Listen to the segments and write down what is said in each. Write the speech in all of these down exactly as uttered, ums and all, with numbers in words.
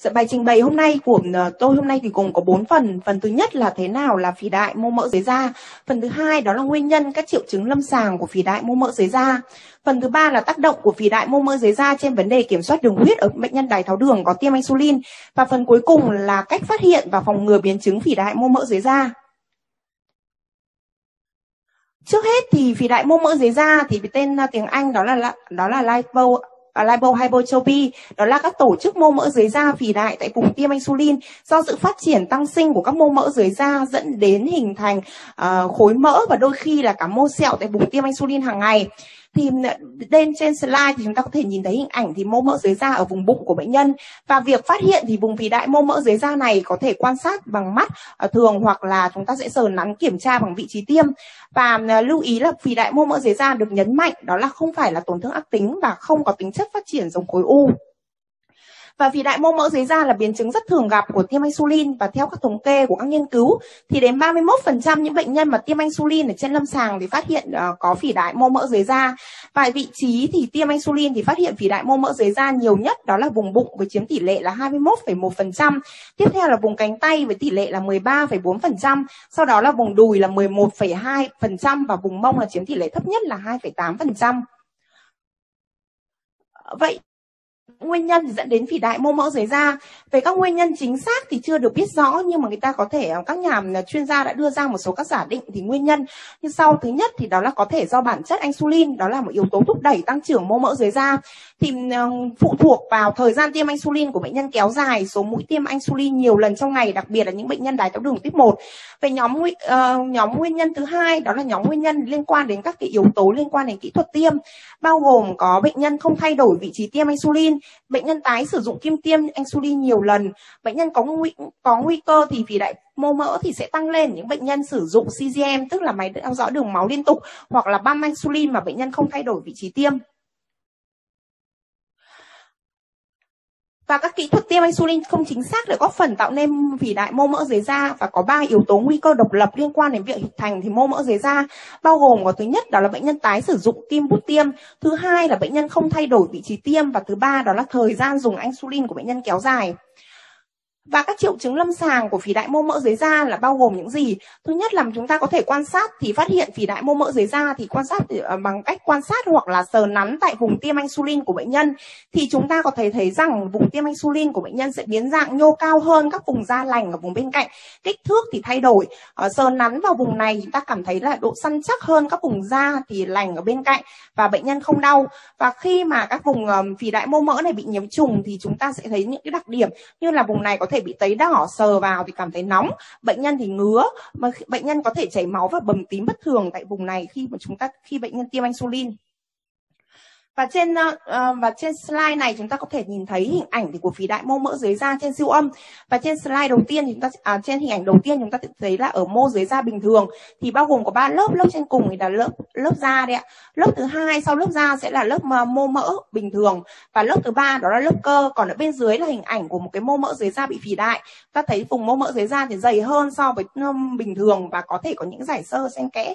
Dạ, bài trình bày hôm nay của tôi hôm nay thì gồm có bốn phần. Phần thứ nhất là thế nào là phì đại mô mỡ dưới da. Phần thứ hai đó là nguyên nhân các triệu chứng lâm sàng của phì đại mô mỡ dưới da. Phần thứ ba là tác động của phì đại mô mỡ dưới da trên vấn đề kiểm soát đường huyết ở bệnh nhân đái tháo đường có tiêm insulin. Và phần cuối cùng là cách phát hiện và phòng ngừa biến chứng phì đại mô mỡ dưới da. Trước hết thì phì đại mô mỡ dưới da thì tên tiếng Anh đó là đó là lipo lipohypertrophy, đó là các tổ chức mô mỡ dưới da phì đại tại vùng tiêm insulin do sự phát triển tăng sinh của các mô mỡ dưới da dẫn đến hình thành uh, khối mỡ và đôi khi là cả mô sẹo tại vùng tiêm insulin hàng ngày. Thì lên trên slide thì chúng ta có thể nhìn thấy hình ảnh thì mô mỡ dưới da ở vùng bụng của bệnh nhân, và việc phát hiện thì vùng phì đại mô mỡ dưới da này có thể quan sát bằng mắt uh, thường, hoặc là chúng ta sẽ sờ nắn kiểm tra bằng vị trí tiêm. Và uh, lưu ý là phì đại mô mỡ dưới da được nhấn mạnh đó là không phải là tổn thương ác tính và không có tính chất phát triển giống khối u. Và phì đại mô mỡ dưới da là biến chứng rất thường gặp của tiêm insulin, và theo các thống kê của các nghiên cứu thì đến ba mươi mốt phần trăm những bệnh nhân mà tiêm insulin ở trên lâm sàng thì phát hiện uh, có phì đại mô mỡ dưới da. Và vị trí thì tiêm insulin thì phát hiện phì đại mô mỡ dưới da nhiều nhất đó là vùng bụng với chiếm tỷ lệ là hai mươi mốt phẩy một phần trăm. Tiếp theo là vùng cánh tay với tỷ lệ là mười ba phẩy bốn phần trăm, sau đó là vùng đùi là mười một phẩy hai phần trăm và vùng mông là chiếm tỷ lệ thấp nhất là hai phẩy tám phần trăm. Vậy nguyên nhân thì dẫn đến phì đại mô mỡ dưới da. Về các nguyên nhân chính xác thì chưa được biết rõ, nhưng mà người ta có thể, các nhà chuyên gia đã đưa ra một số các giả định thì nguyên nhân như sau. Thứ nhất thì đó là có thể do bản chất insulin, đó là một yếu tố thúc đẩy tăng trưởng mô mỡ dưới da. Thì phụ thuộc vào thời gian tiêm insulin của bệnh nhân kéo dài, số mũi tiêm insulin nhiều lần trong ngày, đặc biệt là những bệnh nhân đái tháo đường tuyếp một. Về nhóm uh, nhóm nguyên nhân thứ hai đó là nhóm nguyên nhân liên quan đến các cái yếu tố liên quan đến kỹ thuật tiêm, bao gồm có bệnh nhân không thay đổi vị trí tiêm insulin, bệnh nhân tái sử dụng kim tiêm insulin nhiều lần, bệnh nhân có nguy, có nguy cơ thì phì đại mô mỡ thì sẽ tăng lên những bệnh nhân sử dụng xê giê em, tức là máy theo dõi đường máu liên tục, hoặc là băm insulin mà bệnh nhân không thay đổi vị trí tiêm. Và các kỹ thuật tiêm insulin không chính xác để góp phần tạo nên phì đại mô mỡ dưới da, và có ba yếu tố nguy cơ độc lập liên quan đến việc hình thành thì mô mỡ dưới da, bao gồm có thứ nhất đó là bệnh nhân tái sử dụng kim bút tiêm, thứ hai là bệnh nhân không thay đổi vị trí tiêm, và thứ ba đó là thời gian dùng insulin của bệnh nhân kéo dài. Và các triệu chứng lâm sàng của phì đại mô mỡ dưới da là bao gồm những gì? Thứ nhất là chúng ta có thể quan sát thì phát hiện phì đại mô mỡ dưới da thì quan sát bằng cách quan sát hoặc là sờ nắn tại vùng tiêm insulin của bệnh nhân, thì chúng ta có thể thấy rằng vùng tiêm insulin của bệnh nhân sẽ biến dạng nhô cao hơn các vùng da lành ở vùng bên cạnh, kích thước thì thay đổi. Ở sờ nắn vào vùng này chúng ta cảm thấy là độ săn chắc hơn các vùng da thì lành ở bên cạnh và bệnh nhân không đau. Và khi mà các vùng phì đại mô mỡ này bị nhiễm trùng thì chúng ta sẽ thấy những cái đặc điểm như là vùng này có thể bị tấy đỏ, sờ vào thì cảm thấy nóng, bệnh nhân thì ngứa, mà bệnh nhân có thể chảy máu và bầm tím bất thường tại vùng này khi mà chúng ta khi bệnh nhân tiêm insulin. Và trên uh, và trên slide này chúng ta có thể nhìn thấy hình ảnh thì của phì đại mô mỡ dưới da trên siêu âm. Và trên slide đầu tiên thì chúng ta à, trên hình ảnh đầu tiên chúng ta thấy là ở mô dưới da bình thường thì bao gồm có ba lớp. Lớp trên cùng thì là lớp lớp da đấy ạ. Lớp thứ hai sau lớp da sẽ là lớp mô mỡ bình thường, và lớp thứ ba đó là lớp cơ. Còn ở bên dưới là hình ảnh của một cái mô mỡ dưới da bị phì đại. Ta thấy vùng mô mỡ dưới da thì dày hơn so với um, bình thường và có thể có những dải xơ xen kẽ.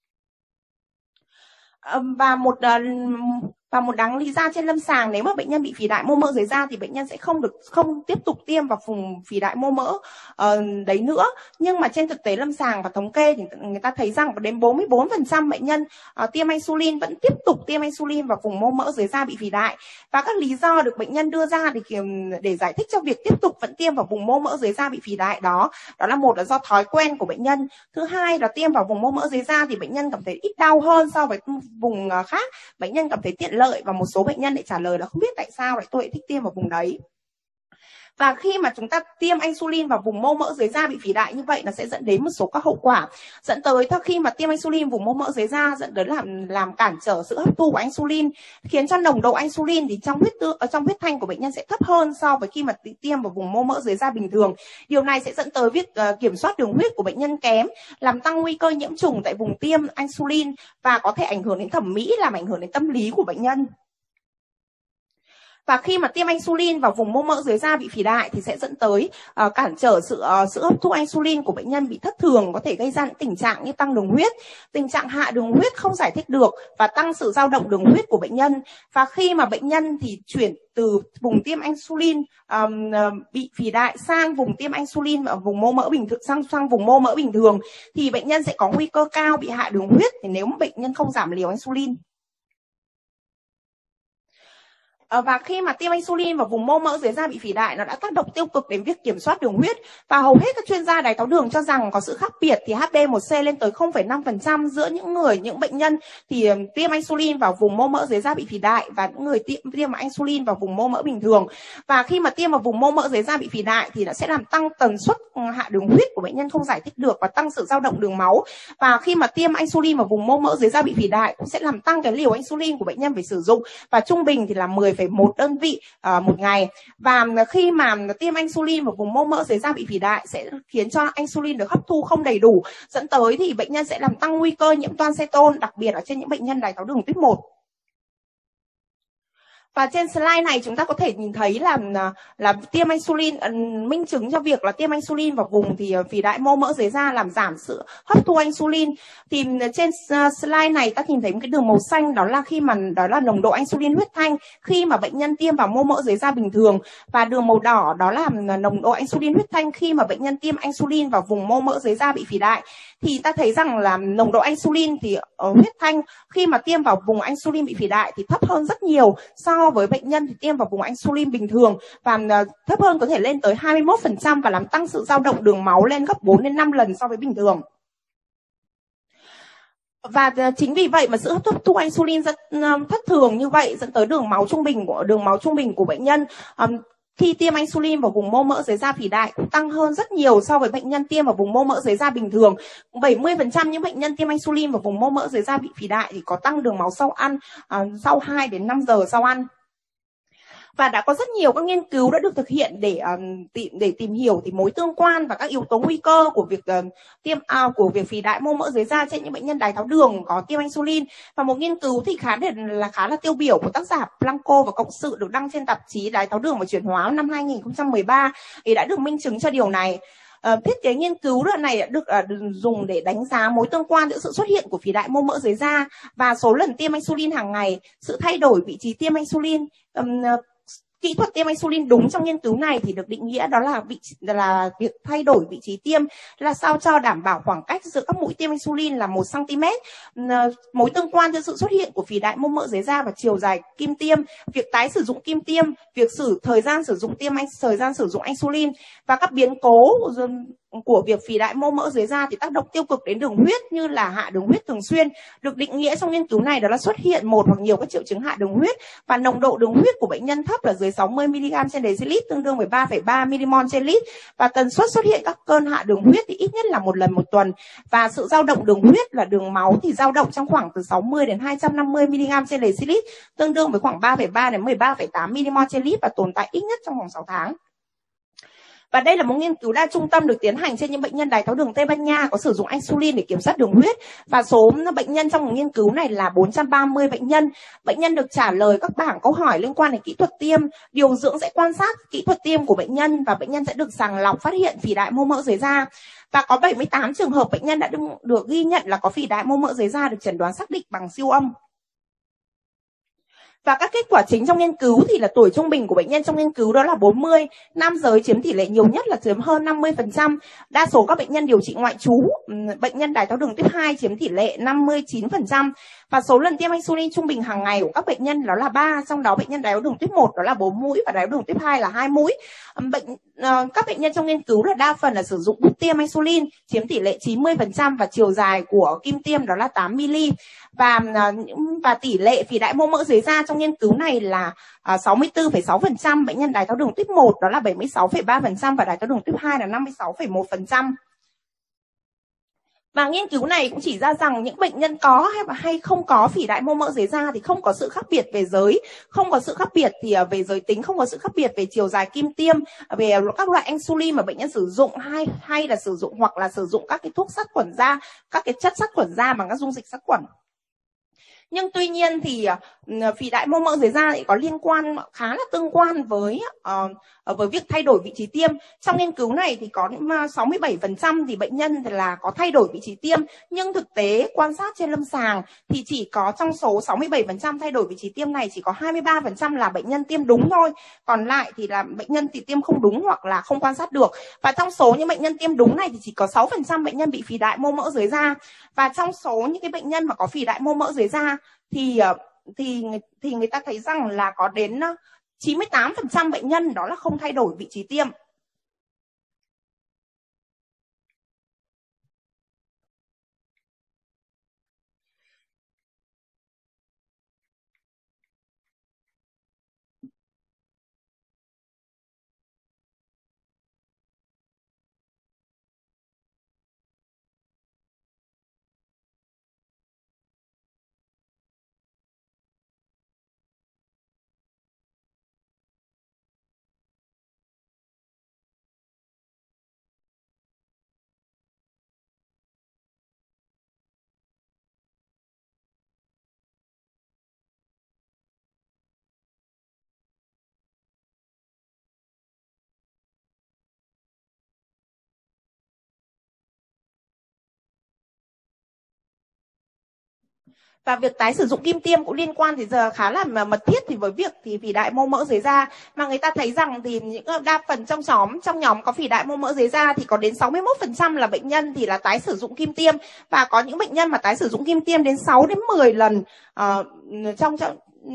Um, và một uh, Và một đáng lý ra trên lâm sàng, nếu mà bệnh nhân bị phì đại mô mỡ dưới da thì bệnh nhân sẽ không được không tiếp tục tiêm vào vùng phì đại mô mỡ uh, đấy nữa. Nhưng mà trên thực tế lâm sàng và thống kê thì người ta thấy rằng đến bốn mươi bốn phần trăm bệnh nhân uh, tiêm insulin vẫn tiếp tục tiêm insulin vào vùng mô mỡ dưới da bị phì đại. Và các lý do được bệnh nhân đưa ra thì để giải thích cho việc tiếp tục vẫn tiêm vào vùng mô mỡ dưới da bị phì đại đó, đó là một là do thói quen của bệnh nhân, thứ hai là tiêm vào vùng mô mỡ dưới da thì bệnh nhân cảm thấy ít đau hơn so với vùng khác, bệnh nhân cảm thấy tiện lợi, và một số bệnh nhân lại trả lời là không biết tại sao lại tôi lại thích tiêm vào vùng đấy. Và khi mà chúng ta tiêm insulin vào vùng mô mỡ dưới da bị phì đại như vậy, nó sẽ dẫn đến một số các hậu quả, dẫn tới khi mà tiêm insulin vùng mô mỡ dưới da dẫn đến làm làm cản trở sự hấp thu của insulin, khiến cho nồng độ insulin thì trong huyết tương ở trong huyết thanh của bệnh nhân sẽ thấp hơn so với khi mà tiêm vào vùng mô mỡ dưới da bình thường. Điều này sẽ dẫn tới việc uh, kiểm soát đường huyết của bệnh nhân kém, làm tăng nguy cơ nhiễm trùng tại vùng tiêm insulin và có thể ảnh hưởng đến thẩm mỹ, làm ảnh hưởng đến tâm lý của bệnh nhân. Và khi mà tiêm insulin vào vùng mô mỡ dưới da bị phì đại thì sẽ dẫn tới uh, cản trở sự uh, sự hấp thu insulin của bệnh nhân bị thất thường, có thể gây ra những tình trạng như tăng đường huyết, tình trạng hạ đường huyết không giải thích được và tăng sự dao động đường huyết của bệnh nhân. Và khi mà bệnh nhân thì chuyển từ vùng tiêm insulin um, bị phì đại sang vùng tiêm insulin ở vùng mô mỡ bình thường sang sang vùng mô mỡ bình thường thì bệnh nhân sẽ có nguy cơ cao bị hạ đường huyết thì nếu mà bệnh nhân không giảm liều insulin. Và khi mà tiêm insulin vào vùng mô mỡ dưới da bị phì đại, nó đã tác động tiêu cực đến việc kiểm soát đường huyết. Và hầu hết các chuyên gia đái tháo đường cho rằng có sự khác biệt thì H b A one C lên tới không phẩy năm phần trăm giữa những người, những bệnh nhân thì tiêm insulin vào vùng mô mỡ dưới da bị phì đại và những người tiêm tiêm insulin vào vùng mô mỡ bình thường. Và khi mà tiêm vào vùng mô mỡ dưới da bị phì đại thì nó sẽ làm tăng tần suất hạ đường huyết của bệnh nhân không giải thích được và tăng sự dao động đường máu. Và khi mà tiêm insulin vào vùng mô mỡ dưới da bị phì đại cũng sẽ làm tăng cái liều insulin của bệnh nhân phải sử dụng, và trung bình thì là mười phẩy một đơn vị uh, một ngày. Và khi mà tiêm insulin vào vùng mô mỡ dưới da bị phì đại sẽ khiến cho insulin được hấp thu không đầy đủ, dẫn tới thì bệnh nhân sẽ làm tăng nguy cơ nhiễm toan ceton, đặc biệt ở trên những bệnh nhân đái tháo đường tuyếp một. Và trên slide này chúng ta có thể nhìn thấy là là tiêm insulin, minh chứng cho việc là tiêm insulin vào vùng thì phì đại mô mỡ dưới da làm giảm sự hấp thu insulin. Thì trên slide này ta nhìn thấy một cái đường màu xanh, đó là khi mà đó là nồng độ insulin huyết thanh khi mà bệnh nhân tiêm vào mô mỡ dưới da bình thường, và đường màu đỏ đó là nồng độ insulin huyết thanh khi mà bệnh nhân tiêm insulin vào vùng mô mỡ dưới da bị phì đại. Thì ta thấy rằng là nồng độ insulin thì ở huyết thanh khi mà tiêm vào vùng insulin bị phì đại thì thấp hơn rất nhiều so với bệnh nhân thì tiêm vào vùng insulin bình thường, và thấp hơn có thể lên tới hai mươi mốt phần trăm và làm tăng sự dao động đường máu lên gấp bốn đến năm lần so với bình thường. Và chính vì vậy mà sự hấp thu insulin rất thất thường như vậy dẫn tới đường máu trung bình của đường máu trung bình của bệnh nhân um, khi tiêm insulin vào vùng mô mỡ dưới da phì đại cũng tăng hơn rất nhiều so với bệnh nhân tiêm vào vùng mô mỡ dưới da bình thường. bảy mươi phần trăm những bệnh nhân tiêm insulin vào vùng mô mỡ dưới da bị phì đại thì có tăng đường máu sau ăn, uh, sau hai đến năm giờ sau ăn. Và đã có rất nhiều các nghiên cứu đã được thực hiện để um, tìm để tìm hiểu thì mối tương quan và các yếu tố nguy cơ của việc uh, tiêm uh, của việc phì đại mô mỡ dưới da trên những bệnh nhân đái tháo đường có tiêm insulin. Và một nghiên cứu thì khá để, là khá là tiêu biểu của tác giả Blanco và cộng sự được đăng trên tạp chí Đái tháo đường và chuyển hóa năm hai nghìn không trăm mười ba thì đã được minh chứng cho điều này. Uh, thiết kế nghiên cứu này đã được uh, dùng để đánh giá mối tương quan giữa sự xuất hiện của phì đại mô mỡ dưới da và số lần tiêm insulin hàng ngày, sự thay đổi vị trí tiêm insulin. Um, uh, Kỹ thuật tiêm insulin đúng trong nghiên cứu này thì được định nghĩa đó là vị là việc thay đổi vị trí tiêm là sao cho đảm bảo khoảng cách giữa các mũi tiêm insulin là một xăng ti mét. Mối tương quan giữa sự xuất hiện của phì đại mô mỡ dưới da và chiều dài kim tiêm, việc tái sử dụng kim tiêm, việc sử thời gian sử dụng tiêm thời gian sử dụng insulin và các biến cố của việc phì đại mô mỡ dưới da thì tác động tiêu cực đến đường huyết như là hạ đường huyết thường xuyên. Được định nghĩa trong nghiên cứu này đó là xuất hiện một hoặc nhiều các triệu chứng hạ đường huyết và nồng độ đường huyết của bệnh nhân thấp là dưới sáu mươi mi-li-gam trên decilit, tương đương với ba phẩy ba mi-li-mol trên lít, và tần suất xuất hiện các cơn hạ đường huyết thì ít nhất là một lần một tuần, và sự dao động đường huyết là đường máu thì dao động trong khoảng từ sáu mươi đến hai trăm năm mươi mi-li-gam trên decilit, tương đương với khoảng ba phẩy ba đến mười ba phẩy tám mi-li-mol trên lít và tồn tại ít nhất trong vòng sáu tháng. Và đây là một nghiên cứu đa trung tâm được tiến hành trên những bệnh nhân đái tháo đường Tây Ban Nha có sử dụng insulin để kiểm soát đường huyết. Và số bệnh nhân trong một nghiên cứu này là bốn trăm ba mươi bệnh nhân. Bệnh nhân được trả lời các bảng câu hỏi liên quan đến kỹ thuật tiêm. Điều dưỡng sẽ quan sát kỹ thuật tiêm của bệnh nhân và bệnh nhân sẽ được sàng lọc phát hiện phì đại mô mỡ dưới da. Và có bảy mươi tám trường hợp bệnh nhân đã được, được ghi nhận là có phì đại mô mỡ dưới da được chẩn đoán xác định bằng siêu âm. Và các kết quả chính trong nghiên cứu thì là tuổi trung bình của bệnh nhân trong nghiên cứu đó là bốn mươi, nam giới chiếm tỷ lệ nhiều nhất là chiếm hơn năm mươi phần trăm. Đa số các bệnh nhân điều trị ngoại trú, bệnh nhân đái tháo đường tuyếp hai chiếm tỷ lệ năm mươi chín phần trăm. Và số lần tiêm insulin trung bình hàng ngày của các bệnh nhân đó là ba, trong đó bệnh nhân đái tháo đường tuyếp một đó là bốn mũi và đái tháo đường tuyếp hai là hai mũi. Bệnh uh, các bệnh nhân trong nghiên cứu là đa phần là sử dụng bút tiêm insulin chiếm tỷ lệ chín mươi phần trăm và chiều dài của kim tiêm đó là tám mi-li. Và uh, và tỷ lệ phì đại mô mỡ dưới da trong nghiên cứu này là uh, sáu mươi tư phẩy sáu phần trăm, bệnh nhân đái tháo đường tuyếp một đó là bảy mươi sáu phẩy ba phần trăm và đái tháo đường tuyếp hai là năm mươi sáu phẩy một phần trăm. Và nghiên cứu này cũng chỉ ra rằng những bệnh nhân có hay hay không có phì đại mô mỡ dưới da thì không có sự khác biệt về giới, không có sự khác biệt thì về giới tính, không có sự khác biệt về chiều dài kim tiêm, về các loại insulin mà bệnh nhân sử dụng hay hay là sử dụng hoặc là sử dụng các cái thuốc sát khuẩn da, các cái chất sát khuẩn da bằng các dung dịch sát khuẩn. Nhưng tuy nhiên thì uh, phì đại mô mỡ dưới da lại có liên quan khá là tương quan với uh, với việc thay đổi vị trí tiêm. Trong nghiên cứu này thì có sáu mươi bảy phần trăm thì bệnh nhân thì là có thay đổi vị trí tiêm, nhưng thực tế quan sát trên lâm sàng thì chỉ có trong số sáu mươi bảy phần trăm thay đổi vị trí tiêm này chỉ có hai mươi ba phần trăm là bệnh nhân tiêm đúng thôi, còn lại thì là bệnh nhân thì tiêm không đúng hoặc là không quan sát được. Và trong số những bệnh nhân tiêm đúng này thì chỉ có sáu phần trăm bệnh nhân bị phì đại mô mỡ dưới da. Và trong số những cái bệnh nhân mà có phì đại mô mỡ dưới da thì thì thì người ta thấy rằng là có đến chín mươi tám phần trăm bệnh nhân đó là không thay đổi vị trí tiêm. Và việc tái sử dụng kim tiêm cũng liên quan thì giờ khá là mật thiết thì với việc thì phì đại mô mỡ dưới da, mà người ta thấy rằng thì những đa phần trong nhóm trong nhóm có phì đại mô mỡ dưới da thì có đến sáu mươi mốt phần trăm là bệnh nhân thì là tái sử dụng kim tiêm, và có những bệnh nhân mà tái sử dụng kim tiêm đến sáu đến mười lần uh, trong, trong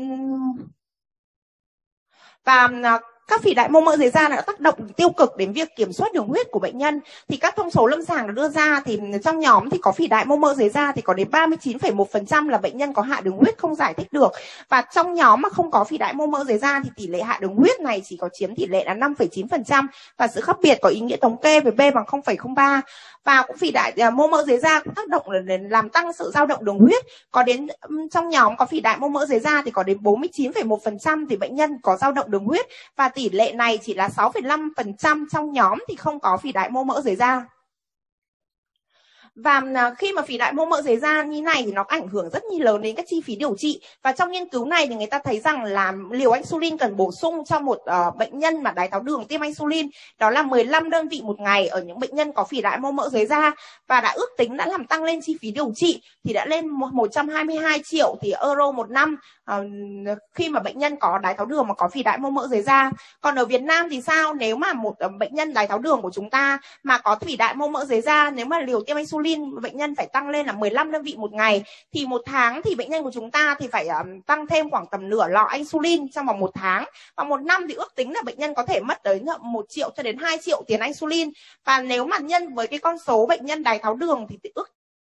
và uh, các phì đại mô mỡ dưới da đã tác động tiêu cực đến việc kiểm soát đường huyết của bệnh nhân. Thì các thông số lâm sàng được đưa ra thì trong nhóm thì có phì đại mô mỡ dưới da thì có đến ba mươi chín phẩy một phần trăm là bệnh nhân có hạ đường huyết không giải thích được. Và trong nhóm mà không có phì đại mô mỡ dưới da thì tỷ lệ hạ đường huyết này chỉ có chiếm tỷ lệ là năm phẩy chín phần trăm, và sự khác biệt có ý nghĩa thống kê với B bằng không phẩy không ba. Và cũng phì đại mô mỡ dưới da cũng tác động để làm tăng sự dao động đường huyết. Có đến trong nhóm có phì đại mô mỡ dưới da thì có đến bốn mươi chín phẩy một phần trăm thì bệnh nhân có dao động đường huyết, và tỷ lệ này chỉ là sáu phẩy năm phần trăm trong nhóm thì không có phì đại mô mỡ dưới da. Và khi mà phì đại mô mỡ dưới da như này thì nó ảnh hưởng rất nhiều lớn đến các chi phí điều trị. Và trong nghiên cứu này thì người ta thấy rằng là liều insulin cần bổ sung cho một uh, bệnh nhân mà đái tháo đường tiêm insulin đó là mười lăm đơn vị một ngày ở những bệnh nhân có phì đại mô mỡ dưới da, và đã ước tính đã làm tăng lên chi phí điều trị thì đã lên một trăm hai mươi hai triệu thì euro một năm uh, khi mà bệnh nhân có đái tháo đường mà có phì đại mô mỡ dưới da. Còn ở Việt Nam thì sao? Nếu mà một uh, bệnh nhân đái tháo đường của chúng ta mà có phì đại mô mỡ dưới da, nếu mà liều tiêm insulin bệnh nhân phải tăng lên là mười lăm đơn vị một ngày thì một tháng thì bệnh nhân của chúng ta thì phải um, tăng thêm khoảng tầm nửa lọ insulin trong vòng một tháng, và một năm thì ước tính là bệnh nhân có thể mất tới một triệu cho đến hai triệu tiền insulin. Và nếu mà nhân với cái con số bệnh nhân đái tháo đường thì ước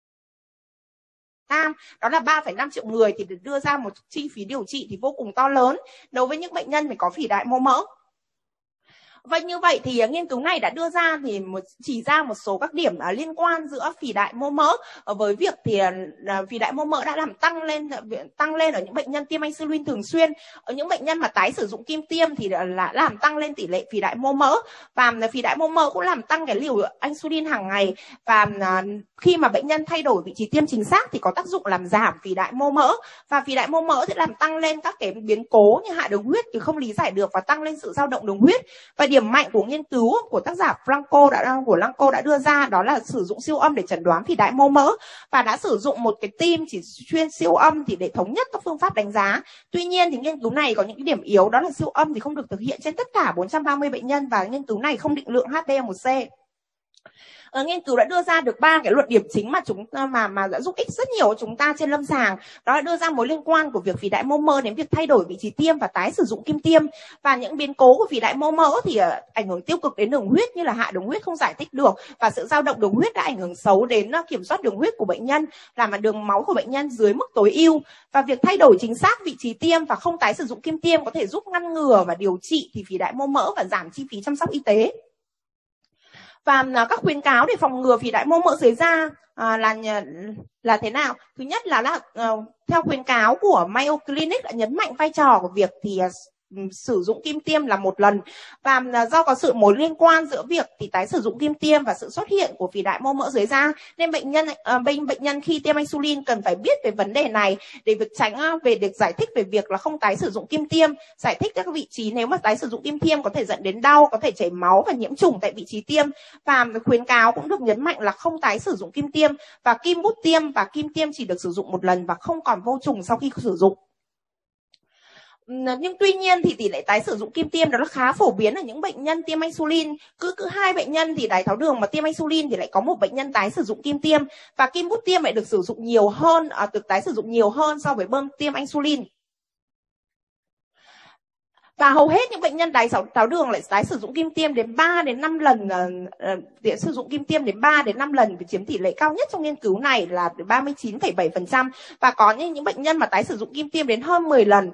Nam đó là ba phẩy năm triệu người thì được đưa ra một chi phí điều trị thì vô cùng to lớn đối với những bệnh nhân phải có phì đại mô mỡ. Vậy như vậy thì nghiên cứu này đã đưa ra thì chỉ ra một số các điểm liên quan giữa phì đại mô mỡ với việc thì phì đại mô mỡ đã làm tăng lên tăng lên ở những bệnh nhân tiêm insulin thường xuyên. Ở những bệnh nhân mà tái sử dụng kim tiêm thì là làm tăng lên tỷ lệ phì đại mô mỡ, và phì đại mô mỡ cũng làm tăng cái liều insulin hàng ngày. Và khi mà bệnh nhân thay đổi vị trí tiêm chính xác thì có tác dụng làm giảm phì đại mô mỡ, và phì đại mô mỡ thì làm tăng lên các cái biến cố như hạ đường huyết thì không lý giải được và tăng lên sự dao động đường huyết. Và điểm mạnh của nghiên cứu của tác giả Franco đã của Franco đã đưa ra đó là sử dụng siêu âm để chẩn đoán phì đại mô mỡ, và đã sử dụng một cái team chỉ chuyên siêu âm thì để thống nhất các phương pháp đánh giá. Tuy nhiên thì nghiên cứu này có những cái điểm yếu, đó là siêu âm thì không được thực hiện trên tất cả bốn trăm ba mươi bệnh nhân, và nghiên cứu này không định lượng hát bê a một xê. Ở nghiên cứu đã đưa ra được ba cái luận điểm chính mà chúng mà mà đã giúp ích rất nhiều cho chúng ta trên lâm sàng. Đó là đưa ra mối liên quan của việc phì đại mô mỡ đến việc thay đổi vị trí tiêm và tái sử dụng kim tiêm, và những biến cố của phì đại mô mỡ thì uh, ảnh hưởng tiêu cực đến đường huyết như là hạ đường huyết không giải thích được, và sự dao động đường huyết đã ảnh hưởng xấu đến uh, kiểm soát đường huyết của bệnh nhân, làm đường máu của bệnh nhân dưới mức tối ưu. Và việc thay đổi chính xác vị trí tiêm và không tái sử dụng kim tiêm có thể giúp ngăn ngừa và điều trị thì phì đại mô mỡ và giảm chi phí chăm sóc y tế. Và các khuyến cáo để phòng ngừa phì đại mô mỡ dưới da à, là là thế nào? Thứ nhất là, là uh, theo khuyến cáo của Mayo Clinic đã nhấn mạnh vai trò của việc thì uh, sử dụng kim tiêm là một lần. Và do có sự mối liên quan giữa việc thì tái sử dụng kim tiêm và sự xuất hiện của phì đại mô mỡ dưới da, nên bệnh nhân uh, bệnh bệnh nhân khi tiêm insulin cần phải biết về vấn đề này để việc tránh uh, về được giải thích về việc là không tái sử dụng kim tiêm, giải thích các vị trí nếu mà tái sử dụng kim tiêm có thể dẫn đến đau, có thể chảy máu và nhiễm trùng tại vị trí tiêm. Và khuyến cáo cũng được nhấn mạnh là không tái sử dụng kim tiêm, và kim bút tiêm và kim tiêm chỉ được sử dụng một lần và không còn vô trùng sau khi sử dụng. Nhưng tuy nhiên thì tỷ lệ tái sử dụng kim tiêm đó là khá phổ biến ở những bệnh nhân tiêm insulin. Cứ cứ hai bệnh nhân thì đái tháo đường mà tiêm insulin thì lại có một bệnh nhân tái sử dụng kim tiêm, và kim bút tiêm lại được sử dụng nhiều hơn, à, được tái sử dụng nhiều hơn so với bơm tiêm insulin. Và hầu hết những bệnh nhân đái tháo đường lại tái sử dụng kim tiêm đến ba đến năm lần, uh, sử dụng kim tiêm đến ba đến năm lần, và chiếm tỷ lệ cao nhất trong nghiên cứu này là ba mươi chín phẩy bảy phần trăm, và có những, những bệnh nhân mà tái sử dụng kim tiêm đến hơn mười lần.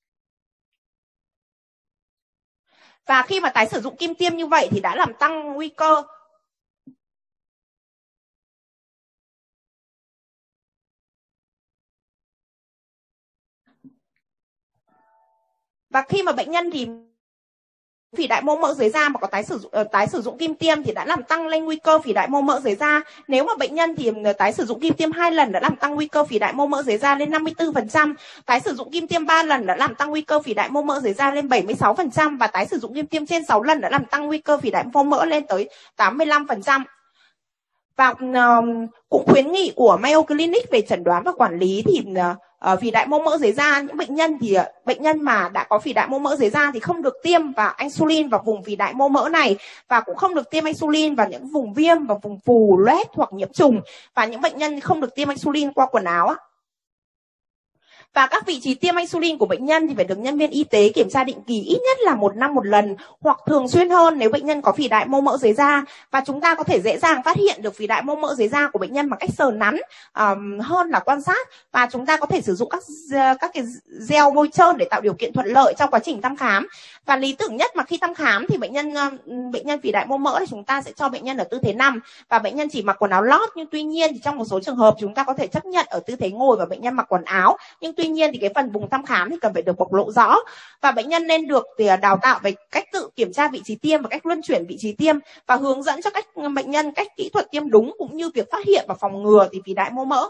Và khi mà tái sử dụng kim tiêm như vậy thì đã làm tăng nguy cơ và khi mà bệnh nhân thì phì đại mô mỡ dưới da mà có tái sử dụng uh, tái sử dụng kim tiêm thì đã làm tăng lên nguy cơ phì đại mô mỡ dưới da. Nếu mà bệnh nhân thì tái sử dụng kim tiêm hai lần đã làm tăng nguy cơ phì đại mô mỡ dưới da lên năm mươi tư phần trăm, tái sử dụng kim tiêm ba lần đã làm tăng nguy cơ phì đại mô mỡ dưới da lên bảy mươi sáu phần trăm, và tái sử dụng kim tiêm trên sáu lần đã làm tăng nguy cơ phì đại mô mỡ lên tới tám mươi lăm phần trăm. Và uh, cũng khuyến nghị của Mayo Clinic về chẩn đoán và quản lý thì uh, phì đại mô mỡ dưới da, những bệnh nhân thì uh, bệnh nhân mà đã có phì đại mô mỡ dưới da thì không được tiêm vào insulin vào vùng phì đại mô mỡ này, và cũng không được tiêm insulin vào những vùng viêm và vùng phù, loét hoặc nhiễm trùng, và những bệnh nhân không được tiêm insulin qua quần áo. Và các vị trí tiêm insulin của bệnh nhân thì phải được nhân viên y tế kiểm tra định kỳ ít nhất là một năm một lần, hoặc thường xuyên hơn nếu bệnh nhân có phì đại mô mỡ dưới da. Và chúng ta có thể dễ dàng phát hiện được phì đại mô mỡ dưới da của bệnh nhân bằng cách sờ nắn um, hơn là quan sát. Và chúng ta có thể sử dụng các các cái gel bôi trơn để tạo điều kiện thuận lợi trong quá trình thăm khám. Và lý tưởng nhất mà khi thăm khám thì bệnh nhân bệnh nhân phì đại mô mỡ thì chúng ta sẽ cho bệnh nhân ở tư thế nằm và bệnh nhân chỉ mặc quần áo lót. Nhưng tuy nhiên thì trong một số trường hợp chúng ta có thể chấp nhận ở tư thế ngồi và bệnh nhân mặc quần áo. Nhưng tuy nhiên thì cái phần vùng thăm khám thì cần phải được bộc lộ rõ, và bệnh nhân nên được thì đào tạo về cách tự kiểm tra vị trí tiêm và cách luân chuyển vị trí tiêm, và hướng dẫn cho cách bệnh nhân cách kỹ thuật tiêm đúng, cũng như việc phát hiện và phòng ngừa thì phì đại mô mỡ.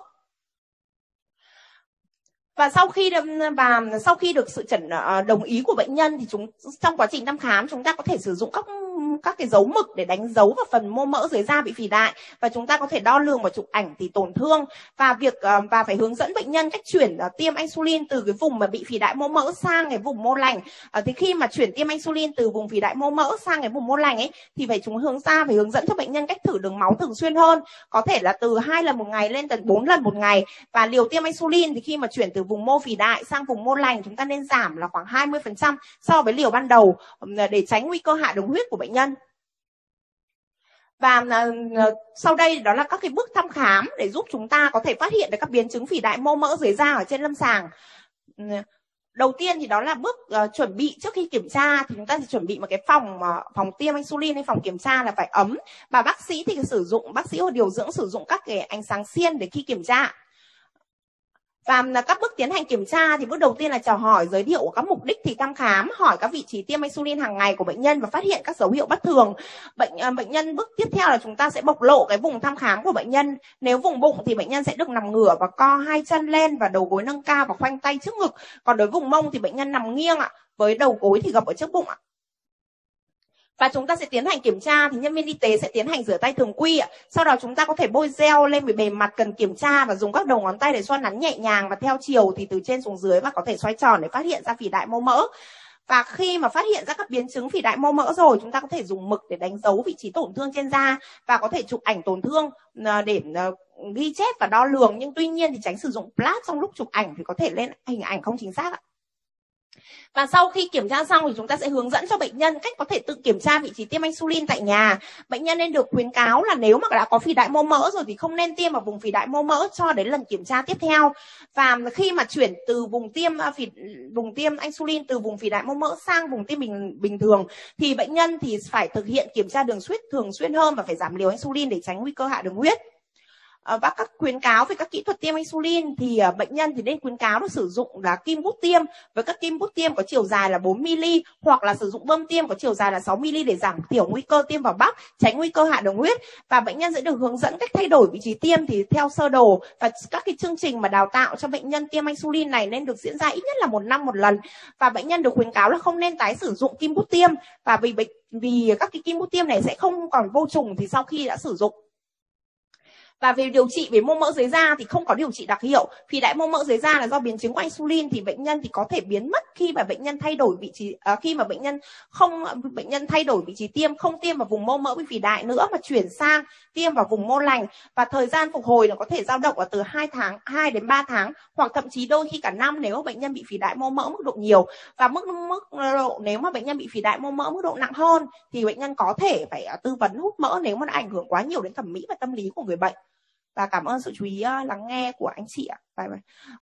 Và sau khi và sau khi được sự chẩn đồng ý của bệnh nhân thì chúng trong quá trình thăm khám chúng ta có thể sử dụng các các cái dấu mực để đánh dấu vào phần mô mỡ dưới da bị phì đại, và chúng ta có thể đo lường và chụp ảnh thì tổn thương, và việc và phải hướng dẫn bệnh nhân cách chuyển tiêm insulin từ cái vùng mà bị phì đại mô mỡ sang cái vùng mô lành. Thì khi mà chuyển tiêm insulin từ vùng phì đại mô mỡ sang cái vùng mô lành ấy thì phải chúng hướng ra phải hướng dẫn cho bệnh nhân cách thử đường máu thường xuyên hơn, có thể là từ hai lần một ngày lên tận bốn lần một ngày. Và liều tiêm insulin thì khi mà chuyển từ vùng mô phì đại sang vùng mô lành chúng ta nên giảm là khoảng hai mươi phần trăm so với liều ban đầu để tránh nguy cơ hạ đường huyết của bệnh nhân. Và uh, sau đây đó là các cái bước thăm khám để giúp chúng ta có thể phát hiện được các biến chứng phì đại mô mỡ dưới da ở trên lâm sàng. Uh, đầu tiên thì đó là bước uh, chuẩn bị trước khi kiểm tra, thì chúng ta sẽ chuẩn bị một cái phòng uh, phòng tiêm insulin hay phòng kiểm tra là phải ấm, và bác sĩ thì sử dụng bác sĩ hoặc điều dưỡng sử dụng các cái ánh sáng xiên để khi kiểm tra. Và các bước tiến hành kiểm tra thì bước đầu tiên là chào hỏi, giới thiệu các mục đích thì thăm khám, hỏi các vị trí tiêm insulin hàng ngày của bệnh nhân và phát hiện các dấu hiệu bất thường. Bệnh bệnh nhân bước tiếp theo là chúng ta sẽ bộc lộ cái vùng thăm khám của bệnh nhân. Nếu vùng bụng thì bệnh nhân sẽ được nằm ngửa và co hai chân lên và đầu gối nâng cao và khoanh tay trước ngực. Còn đối với vùng mông thì bệnh nhân nằm nghiêng ạ, với đầu gối thì gập ở trước bụng ạ. Và chúng ta sẽ tiến hành kiểm tra thì nhân viên y tế sẽ tiến hành rửa tay thường quy ạ. Sau đó chúng ta có thể bôi gel lên về bề mặt cần kiểm tra và dùng các đầu ngón tay để xoa nắn nhẹ nhàng và theo chiều thì từ trên xuống dưới, và có thể xoay tròn để phát hiện ra phì đại mô mỡ. Và khi mà phát hiện ra các biến chứng phì đại mô mỡ rồi, chúng ta có thể dùng mực để đánh dấu vị trí tổn thương trên da và có thể chụp ảnh tổn thương để ghi chép và đo lường. Nhưng tuy nhiên thì tránh sử dụng flash trong lúc chụp ảnh vì có thể lên hình ảnh không chính xác ạ. Và sau khi kiểm tra xong thì chúng ta sẽ hướng dẫn cho bệnh nhân cách có thể tự kiểm tra vị trí tiêm insulin tại nhà. Bệnh nhân nên được khuyến cáo là nếu mà đã có phì đại mô mỡ rồi thì không nên tiêm vào vùng phì đại mô mỡ cho đến lần kiểm tra tiếp theo. Và khi mà chuyển từ vùng tiêm phì, vùng tiêm insulin từ vùng phì đại mô mỡ sang vùng tiêm bình bình thường thì bệnh nhân thì phải thực hiện kiểm tra đường huyết thường xuyên hơn và phải giảm liều insulin để tránh nguy cơ hạ đường huyết. và các khuyến cáo về các kỹ thuật tiêm insulin thì uh, bệnh nhân thì nên khuyến cáo được sử dụng là kim bút tiêm với các kim bút tiêm có chiều dài là bốn mi-li hoặc là sử dụng bơm tiêm có chiều dài là sáu mi-li để giảm thiểu nguy cơ tiêm vào bắp, tránh nguy cơ hạ đường huyết. Và bệnh nhân sẽ được hướng dẫn cách thay đổi vị trí tiêm thì theo sơ đồ, và các cái chương trình mà đào tạo cho bệnh nhân tiêm insulin này nên được diễn ra ít nhất là một năm một lần. Và bệnh nhân được khuyến cáo là không nên tái sử dụng kim bút tiêm, và vì bệnh vì các cái kim bút tiêm này sẽ không còn vô trùng thì sau khi đã sử dụng. Và về điều trị về mô mỡ dưới da thì không có điều trị đặc hiệu. Phì đại mô mỡ dưới da là do biến chứng của insulin thì bệnh nhân thì có thể biến mất khi mà bệnh nhân thay đổi vị trí à, khi mà bệnh nhân không bệnh nhân thay đổi vị trí tiêm, không tiêm vào vùng mô mỡ bị phì đại nữa mà chuyển sang tiêm vào vùng mô lành, và thời gian phục hồi nó có thể dao động ở từ hai tháng hai đến ba tháng hoặc thậm chí đôi khi cả năm nếu bệnh nhân bị phì đại mô mỡ mức độ nhiều. Và mức mức độ nếu mà bệnh nhân bị phì đại mô mỡ mức độ nặng hơn thì bệnh nhân có thể phải tư vấn hút mỡ nếu mà nó ảnh hưởng quá nhiều đến thẩm mỹ và tâm lý của người bệnh. Và cảm ơn sự chú ý lắng nghe của anh chị ạ. Bye bye.